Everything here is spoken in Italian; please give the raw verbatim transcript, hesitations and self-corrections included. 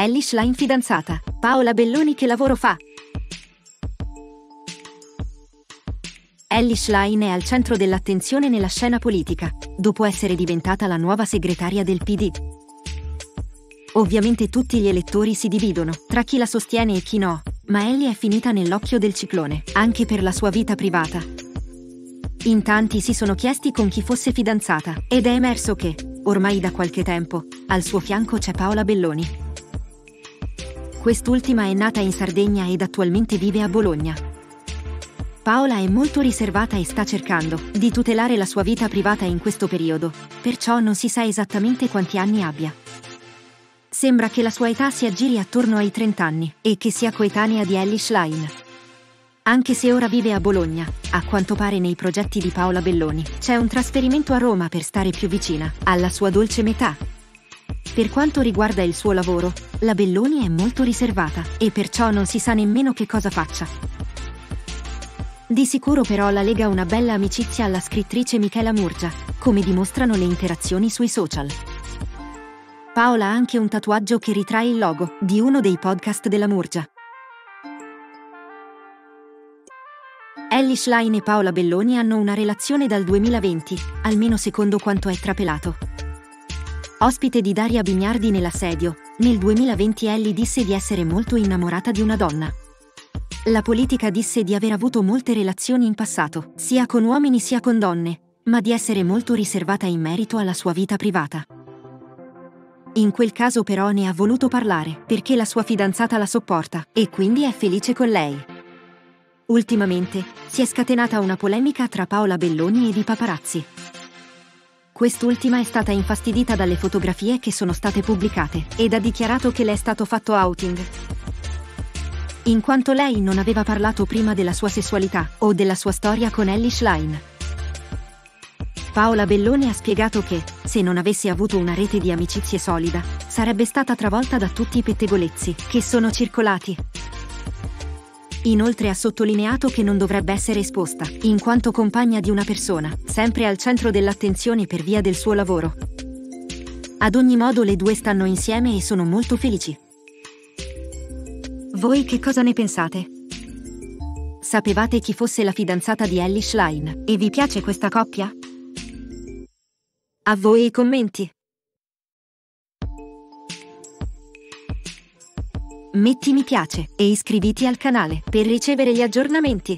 Ellie Schlein fidanzata. Paola Belloni che lavoro fa? Ellie Schlein è al centro dell'attenzione nella scena politica, dopo essere diventata la nuova segretaria del P D. Ovviamente tutti gli elettori si dividono tra chi la sostiene e chi no, ma Ellie è finita nell'occhio del ciclone, anche per la sua vita privata. In tanti si sono chiesti con chi fosse fidanzata, ed è emerso che, ormai da qualche tempo, al suo fianco c'è Paola Belloni. Quest'ultima è nata in Sardegna ed attualmente vive a Bologna. Paola è molto riservata e sta cercando di tutelare la sua vita privata in questo periodo, perciò non si sa esattamente quanti anni abbia. Sembra che la sua età si aggiri attorno ai trenta anni e che sia coetanea di Ellie Schlein. Anche se ora vive a Bologna, a quanto pare nei progetti di Paola Belloni c'è un trasferimento a Roma per stare più vicina alla sua dolce metà. Per quanto riguarda il suo lavoro, la Belloni è molto riservata e perciò non si sa nemmeno che cosa faccia. Di sicuro però la lega una bella amicizia alla scrittrice Michela Murgia, come dimostrano le interazioni sui social. Paola ha anche un tatuaggio che ritrae il logo di uno dei podcast della Murgia. Ellie Schlein e Paola Belloni hanno una relazione dal duemilaventi, almeno secondo quanto è trapelato. Ospite di Daria Bignardi nell'assedio, nel duemilaventi Ellie disse di essere molto innamorata di una donna. La politica disse di aver avuto molte relazioni in passato, sia con uomini sia con donne, ma di essere molto riservata in merito alla sua vita privata. In quel caso però ne ha voluto parlare, perché la sua fidanzata la sopporta, e quindi è felice con lei. Ultimamente, si è scatenata una polemica tra Paola Belloni ed i paparazzi. Quest'ultima è stata infastidita dalle fotografie che sono state pubblicate, ed ha dichiarato che le è stato fatto outing. In quanto lei non aveva parlato prima della sua sessualità o della sua storia con Ellie Schlein. Paola Belloni ha spiegato che, se non avesse avuto una rete di amicizie solida, sarebbe stata travolta da tutti i pettegolezzi che sono circolati. Inoltre ha sottolineato che non dovrebbe essere esposta, in quanto compagna di una persona, sempre al centro dell'attenzione per via del suo lavoro. Ad ogni modo le due stanno insieme e sono molto felici. Voi che cosa ne pensate? Sapevate chi fosse la fidanzata di Ellie Schlein e vi piace questa coppia? A voi i commenti! Metti mi piace e iscriviti al canale per ricevere gli aggiornamenti.